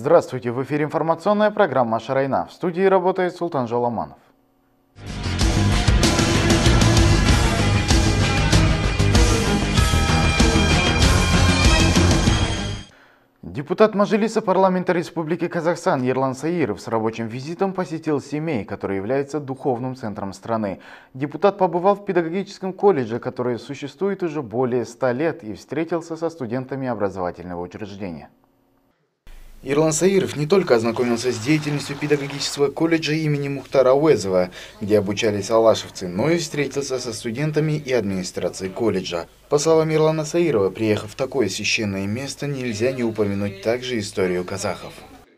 Здравствуйте, в эфире информационная программа «Шарайна». В студии работает Султан Жоламанов. Депутат Мажилиса парламента Республики Казахстан Ерлан Саиров с рабочим визитом посетил Семей, который является духовным центром страны. Депутат побывал в педагогическом колледже, который существует уже более 100 лет, и встретился со студентами образовательного учреждения. Ерлан Саиров не только ознакомился с деятельностью педагогического колледжа имени Мухтара Ауэзова, где обучались алашевцы, но и встретился со студентами и администрацией колледжа. По словам Ерлана Саирова, приехав в такое священное место, нельзя не упомянуть также историю казахов.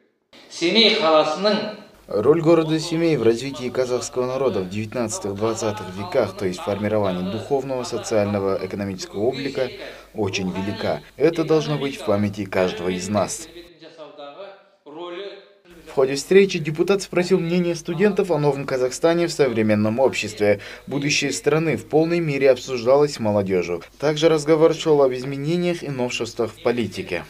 Роль города Семей в развитии казахского народа в 19-20 веках, то есть формировании духовного, социального, экономического облика, очень велика. Это должно быть в памяти каждого из нас. В ходе встречи депутат спросил мнение студентов о новом Казахстане в современном обществе. Будущее страны в полной мере обсуждалось с молодежью. Также разговор шел об изменениях и новшествах в политике.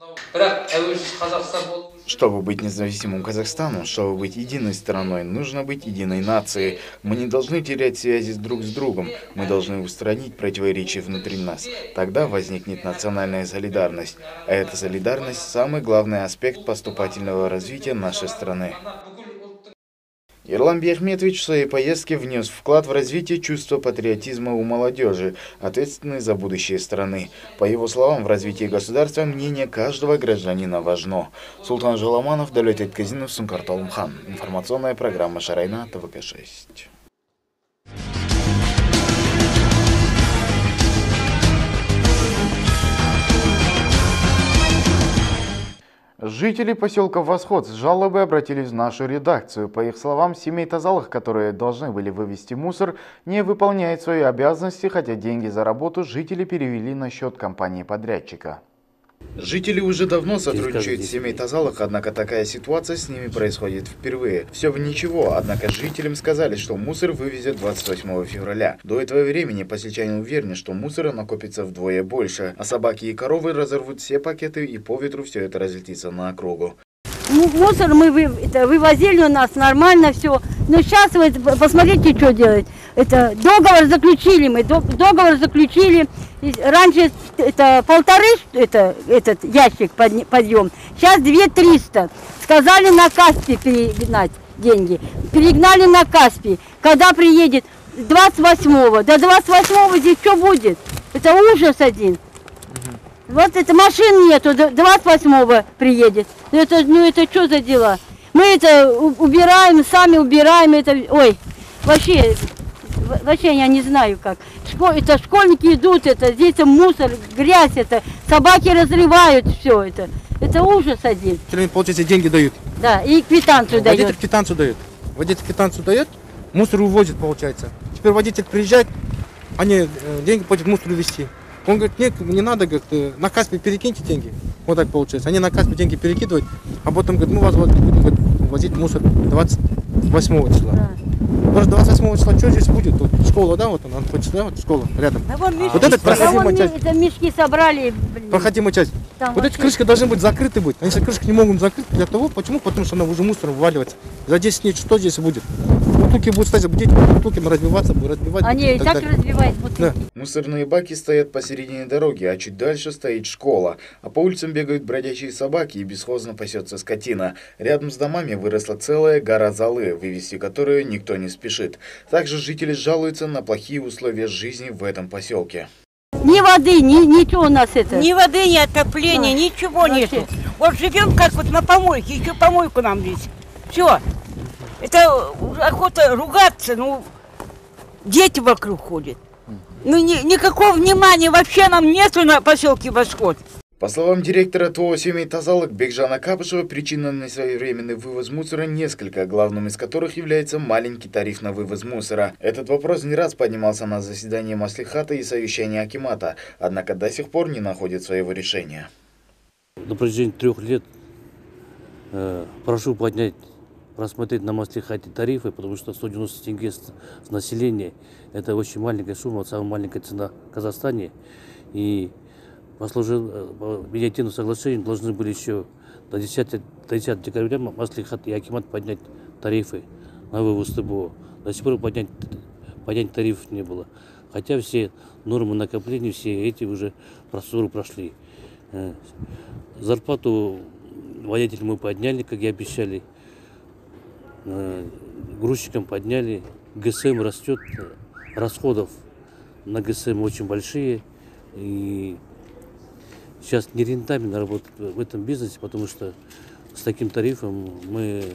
Чтобы быть независимым Казахстаном, чтобы быть единой страной, нужно быть единой нацией. Мы не должны терять связи друг с другом. Мы должны устранить противоречия внутри нас. Тогда возникнет национальная солидарность. А эта солидарность – самый главный аспект поступательного развития нашей страны. Ерлан Бехметович в своей поездке внес вклад в развитие чувства патриотизма у молодежи, ответственной за будущее страны. По его словам, в развитии государства мнение каждого гражданина важно. Султан Жоламанов, Далет Эткезинов, Сумкар Толумхан. Информационная программа «Шарайна», ТВК-6. Жители поселка Восход с жалобой обратились в нашу редакцию. По их словам, семей тазалых, которые должны были вывести мусор, не выполняет свои обязанности, хотя деньги за работу жители перевели на счет компании-подрядчика. Жители уже давно сотрудничают с семей тазалых, однако такая ситуация с ними происходит впервые. Все бы ничего, однако жителям сказали, что мусор вывезет 28 февраля. До этого времени посельчане уверены, что мусора накопится вдвое больше, а собаки и коровы разорвут все пакеты, и по ветру все это разлетится на округу. Мусор мы вывозили у нас, нормально все. Но сейчас вы посмотрите, что делать. Договор заключили мы, договор заключили. Раньше это 1,5, этот ящик подъем. Сейчас 2300. Сказали на Каспий перегнать деньги. Перегнали на Каспий. Когда приедет 28-го. До 28-го здесь что будет? Это ужас один. Вот это машин нету, 28-го приедет. Это что за дела? Мы это убираем, сами убираем. Ой, вообще я не знаю как. Это школьники идут, здесь мусор, грязь, собаки разрывают все это. Это ужас один. Получается, деньги дают. Да, и квитанцию дают. Водитель квитанцию дает. Водитель квитанцию дает, мусор увозит, получается. Теперь водитель приезжает, они деньги платят мусор увезти. Он говорит, нет, не надо, говорит, на Каспий перекиньте деньги. Вот так получается. Они на Каспий деньги перекидывают, а потом говорят, мы вас будем возить мусор 28 числа. Да. Может, 28 числа что здесь будет? Тут школа, да, вот она хочется, да, вот школа рядом. Да, вон мешки, вот этот проходимая часть. Это мешки собрали. Блин. Проходимая часть. Там вот эти крышки должны быть закрыты быть. Они крышки не могут закрыть для того, почему? Потому что она уже мусором вываливается. За 10 дней что здесь будет? Бутылки будут стоять, дети бутылками разбиваться, разбивать. Они и так разбивают бутылки. Да. Мусорные баки стоят посередине дороги, а чуть дальше стоит школа. А по улицам бегают бродячие собаки и бесхозно пасется скотина. Рядом с домами выросла целая гора золы, вывести которую никто не спешит. Также жители жалуются на плохие условия жизни в этом поселке. Ни воды, ничего у нас это. Ни воды, ни отопления, ничего нету. Вот живем как вот на помойке, еще помойку нам здесь. Все. Это охота ругаться, дети вокруг ходят. Никакого внимания вообще нам нету на поселке Восход. По словам директора ТО «Семей тазалых» Бекжана Капышева, причина на своевременный вывоз мусора несколько, главным из которых является маленький тариф на вывоз мусора. Этот вопрос не раз поднимался на заседании Маслихата и совещании Акимата, однако до сих пор не находит своего решения. На протяжении 3 лет прошу рассмотреть на Маслихате тарифы, потому что 190 тенге с населения – это очень маленькая сумма, самая маленькая цена в Казахстане. И по медиативному соглашению должны были еще до 10 декабря Маслихат и Акимат поднять тарифы на вывоз ТБО. До сих пор поднять тарифов не было. Хотя все нормы накопления, все эти уже процедуры прошли. Зарплату водителям мы подняли, как и обещали. Грузчикам подняли. ГСМ растет, расходов на ГСМ очень большие. И сейчас нерентабельно работать в этом бизнесе, потому что с таким тарифом мы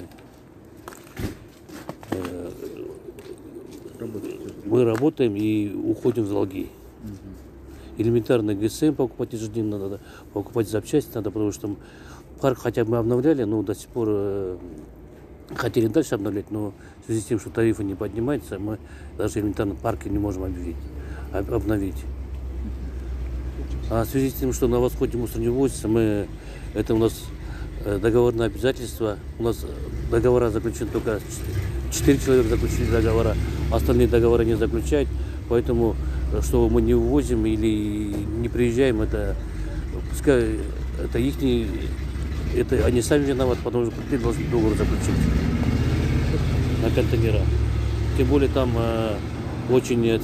работаем и уходим в долги. Элементарно ГСМ покупать ежедневно надо, покупать запчасти надо, потому что парк хотя бы мы обновляли, но до сих пор хотели дальше обновлять, но в связи с тем, что тарифы не поднимаются, мы даже элементарно парки не можем обновить. А в связи с тем, что на восходе мусор не возится, это у нас договорные обязательства. У нас договора заключены только 4 человека заключили договора, остальные договора не заключают. Поэтому, что мы не вывозим или не приезжаем, это пускай это ихний, это они сами виноваты, потому что предприятие должны договор заключить на контейнера. Тем более там очень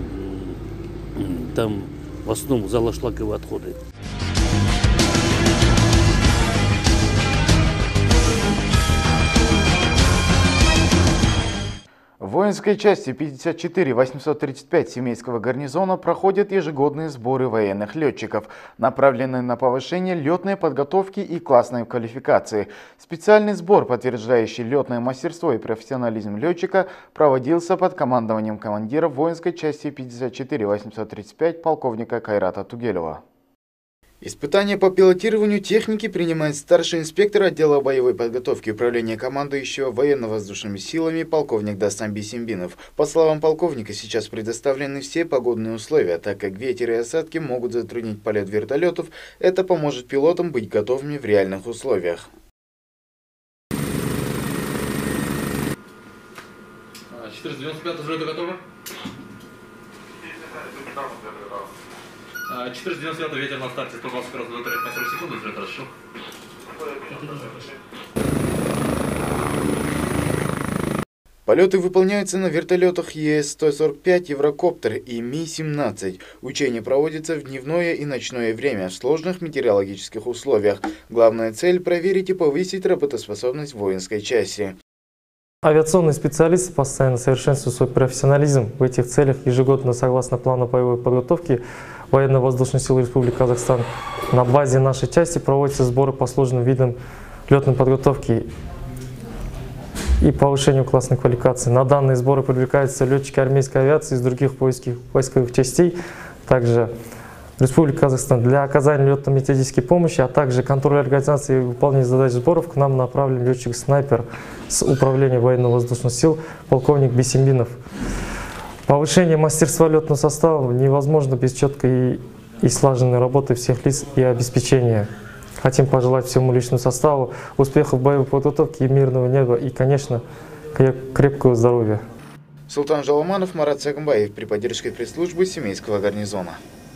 там в основном золошлаковые отходы. В воинской части 54-835 Семейского гарнизона проходят ежегодные сборы военных летчиков, направленные на повышение летной подготовки и классной квалификации. Специальный сбор, подтверждающий летное мастерство и профессионализм летчика, проводился под командованием командира воинской части 54-835 полковника Кайрата Тугелева. Испытания по пилотированию техники принимает старший инспектор отдела боевой подготовки управления командующего военно-воздушными силами полковник Дастан Бисембинов. По словам полковника, сейчас предоставлены все погодные условия, так как ветер и осадки могут затруднить полет вертолетов. Это поможет пилотам быть готовыми в реальных условиях. 495 взлета готовы? 499 ветер на старте, 120 раз взлета, на 40 секунд, взлет хорошо. Полеты выполняются на вертолетах ЕС-145 «Еврокоптер» и Ми-17. Учения проводятся в дневное и ночное время в сложных метеорологических условиях. Главная цель – проверить и повысить работоспособность воинской части. Авиационные специалисты постоянно совершенствуют свой профессионализм. В этих целях ежегодно, согласно плану боевой подготовки Военно-воздушных сил Республики Казахстан, на базе нашей части проводятся сборы по сложным видам летной подготовки и повышению классной квалификации. На данные сборы привлекаются летчики армейской авиации из других войсковых частей, также Республики Казахстан. Для оказания летно-методической помощи, а также контроля организации и выполнения задач сборов к нам направлен летчик-снайпер с управления военно-воздушных сил полковник Бисембинов. Повышение мастерства летного состава невозможно без четкой и слаженной работы всех лиц и обеспечения. Хотим пожелать всему личному составу успехов в боевой подготовке и мирного неба и, конечно, крепкого здоровья. Султан Жаламанов, Марат Сагамбаев при поддержке пресс-службы Семейского гарнизона.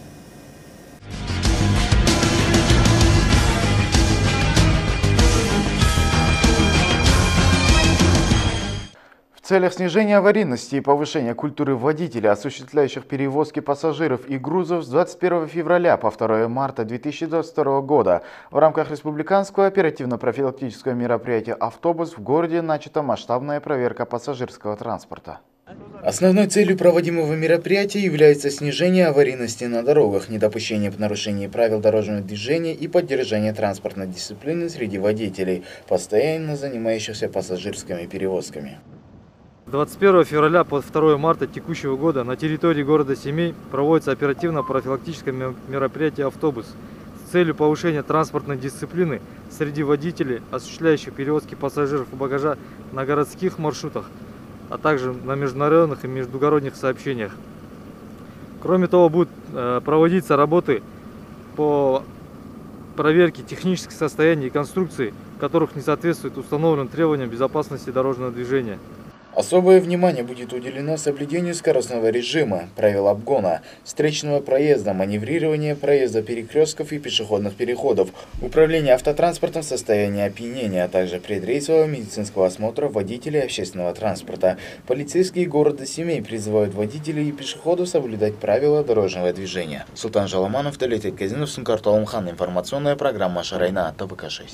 В целях снижения аварийности и повышения культуры водителей, осуществляющих перевозки пассажиров и грузов с 21 февраля по 2 марта 2022 года в рамках республиканского оперативно-профилактического мероприятия «Автобус» в городе начата масштабная проверка пассажирского транспорта. Основной целью проводимого мероприятия является снижение аварийности на дорогах, недопущение нарушений правил дорожного движения и поддержание транспортной дисциплины среди водителей, постоянно занимающихся пассажирскими перевозками. 21 февраля по 2 марта текущего года на территории города Семей проводится оперативно-профилактическое мероприятие «Автобус» с целью повышения транспортной дисциплины среди водителей, осуществляющих перевозки пассажиров и багажа на городских маршрутах, а также на международных и междугородних сообщениях. Кроме того, будут проводиться работы по проверке технических состояний и конструкций, которых не соответствует установленным требованиям безопасности дорожного движения. Особое внимание будет уделено соблюдению скоростного режима, правил обгона, встречного проезда, маневрирования проезда перекрестков и пешеходных переходов, управления автотранспортом в состоянии опьянения, а также предрейсового медицинского осмотра водителей общественного транспорта. Полицейские города Семей призывают водителей и пешеходов соблюдать правила дорожного движения. Султан Жаламанов, Талетет Казинов, Сункар Таламхан. Информационная программа Шарайна, ТВК-6.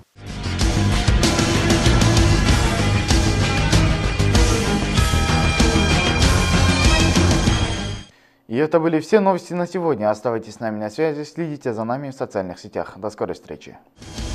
И это были все новости на сегодня. Оставайтесь с нами на связи, следите за нами в социальных сетях. До скорой встречи.